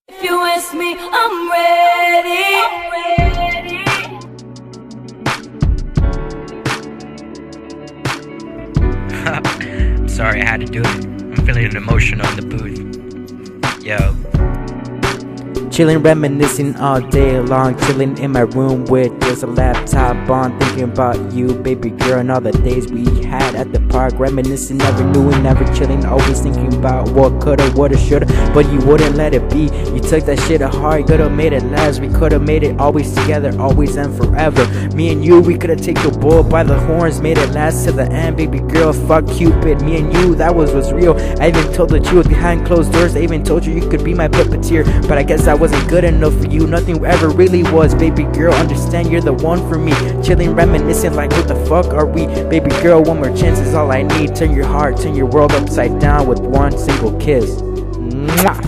If you ask me, I'm ready. I'm sorry I had to do it. I'm feeling emotional in the booth. Yo. Chillin', reminiscing all day long. Chillin' in my room with just a laptop on. Thinking about you, baby girl, and all the days we had at the park. Reminiscing, never knew and never chillin'. Always thinking about what coulda, woulda, shoulda. But you wouldn't let it be. You took that shit to heart. Could've made it last. We could've made it always together, always and forever. Me and you, we could've taken the bull by the horns. Made it last to the end, baby girl. Fuck Cupid. Me and you, that was real. I even told the truth behind closed doors. I even told you could be my puppeteer. But I guess I wasn't good enough for you. Nothing ever really was, baby girl. Understand you're the one for me. Chilling, reminiscing like what the fuck are we? Baby girl, one more chance is all I need. Turn your heart, turn your world upside down with one single kiss. Mwah.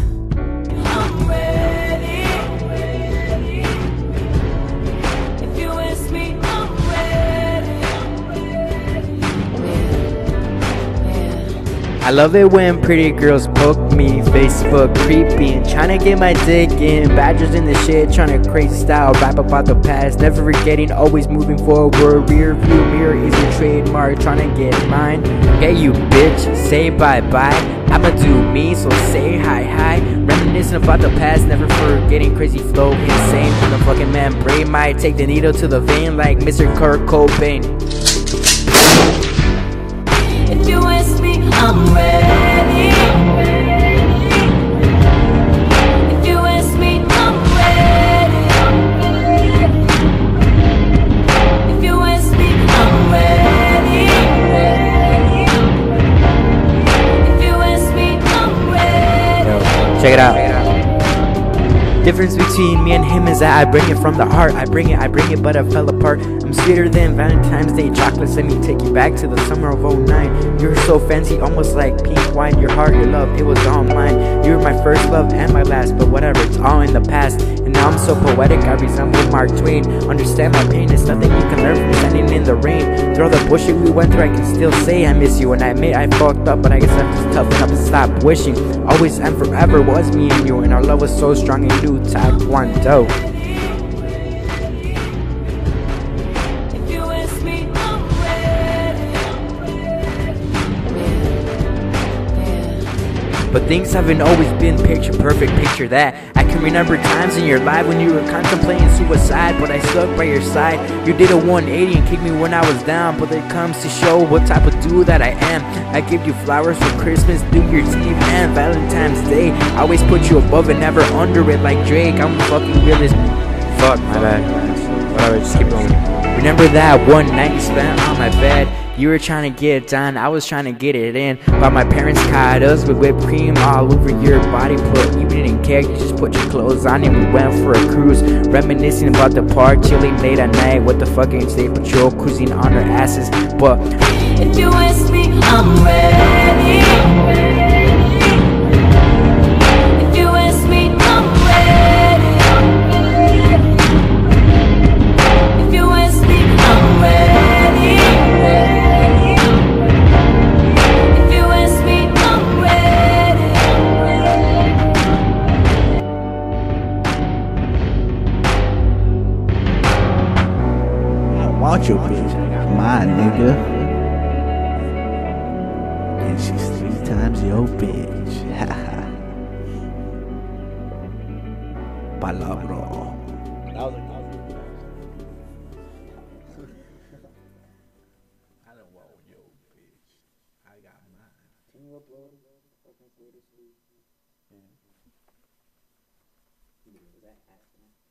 I love it when pretty girls poke me, Facebook creepy, and trying to get my dick in. Badgers in the shit, trying to crazy style, rap about the past, never forgetting, always moving forward. Rear view mirror is a trademark, trying to get mine. Hey you bitch, say bye bye. I'ma do me, so say hi hi. Reminiscing about the past, never forgetting, crazy flow, insane. The fucking man brain might take the needle to the vein like Mr. Kurt Cobain. If you ask me, I'm ready. If you ask me, I'm ready. If you ask me, I'm ready. If you ask me, I'm ready. Yo, check it out. Difference between me and him is that I bring it from the heart. I bring it, but I fell apart. I'm sweeter than Valentine's Day chocolates. Let me take you back to the summer of '09. You're so fancy, almost like pink wine. Your heart, your love, it was all mine. You were my first love and my last, but whatever, it's all in the past. And now I'm so poetic, I resemble Mark Twain. Understand my pain, it's nothing you can learn from standing in the rain. Through all the bullshit we went through, I can still say I miss you. And I admit I fucked up, but I guess I'm just tough enough to stop wishing. Always and forever was me and you, and our love was so strong and new taekwondo. But things haven't always been picture perfect, picture that. I can remember times in your life when you were contemplating suicide, but I stuck by your side. You did a 180 and kicked me when I was down, but it comes to show what type of dude that I am. I give you flowers for Christmas, New Year's Eve, and Valentine's Day. I always put you above and never under it like Drake. I'm fucking realist. Fuck, my bad. Whatever, just keep going. Remember that one night you spent on my bed? You were trying to get it done, I was trying to get it in. But my parents caught us with whipped cream all over your body. But you didn't care, you just put your clothes on and we went for a cruise. Reminiscing about the park, chilling late at night with the fucking state patrol cruising on our asses. But if you ask me, I'm ready. If you ask me, I'm ready. If you ask me, I'm ready. Want your bitch, my nigga. And she's 3 times your bitch. Haha. Palabra. I don't want your bitch. I got mine. Can you upload fucking photos, please? Yeah. Was that accident?